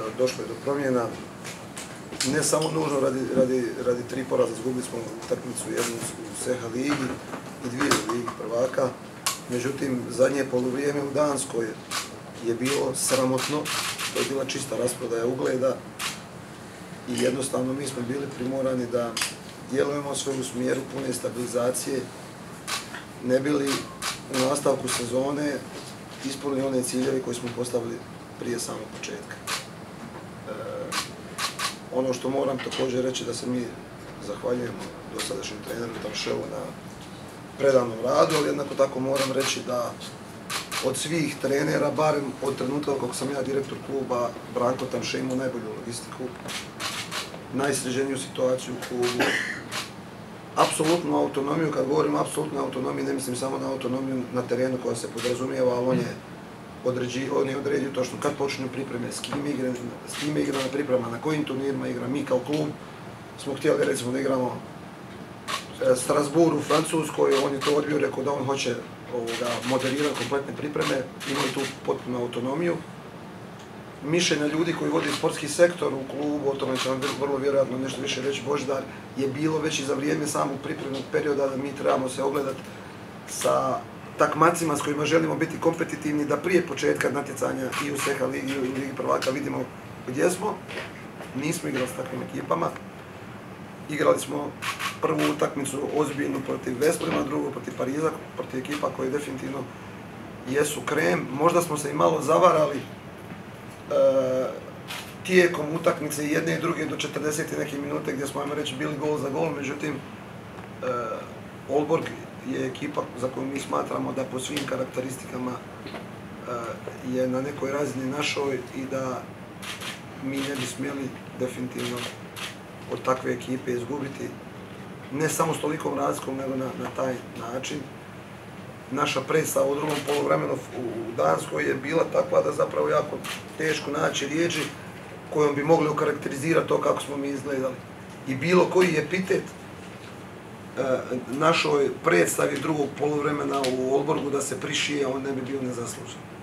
došlo je do promjena. Ne samo nužno radi 3 poraza, izgubili smo utakmicu jednu u SEHA ligi i 2 u ligi prvaka. Međutim, zadnje poluvrijeme u Danskoj je bilo sramotno, to je bila čista rasprodaja ugleda i jednostavno mi smo bili primorani da djelujemo sve u smjeru pune stabilizacije, ne bili u nastavku sezone ispunili one ciljeve koje smo postavili prije samog početka. Ono što moram također reći da se mi zahvaljujemo dosadašnjem treneru Tamševu na predanom radu, ali jednako tako moram reći da od svih trenera, barem od trenutka kako sam ja direktor kluba, Branko Tamše imao najbolju logistiku, najsređeniju situaciju u klubu, apsolutnu autonomiju. Kad govorim o apsolutnoj autonomiji, ne mislim samo na autonomiju na terenu koja se podrazumijeva, ali on je odredio točno kad počinju pripreme, s kime igra na priprema, na kojim turnirima igra. Mi kao klub smo htjeli recimo da igramo Strasbourg u Francuskoj, on je to odbio, rekao da on hoće moderirati kompletne pripreme, imali tu potpunu autonomiju. Mišljenja ljudi koji vodi sportski sektor u klubu, o tome će vam vrlo vjerojatno nešto više reći Božidar, je bilo već i za vrijeme samog pripremnog perioda da mi trebamo se ogledati sa takmacima s kojima želimo biti kompetitivni, da prije početka natjecanja i u SEHA ligi i u ligi prvaka vidimo gdje smo. Nismo igrali s takvim ekipama. Igrali smo prvu utakmicu ozbiljnu protiv Vesprema, drugu protiv Pariza, protiv ekipa koje definitivno jesu krem. Možda smo se i malo zavarali tijekom utakmice jedne i druge do 40 i neke minute gdje smo, ajmo reći, bili gol za gol. Međutim, Aalborg je ekipa za koju mi smatramo da po svim karakteristikama je na nekoj razini našoj i da mi ne bi smjeli definitivno od takve ekipe izgubiti, ne samo s tolikom razlikom, nego na taj način. Naša predstava u drugom poluvremenu u Danskoj je bila takva da zapravo jako teško naći riječi kojom bi mogli okarakterizirati to kako smo mi izgledali. I bilo koji epitet našoj predstavi drugog poluvremena u Aalborgu da se prišije, on ne bi bio nezaslužen.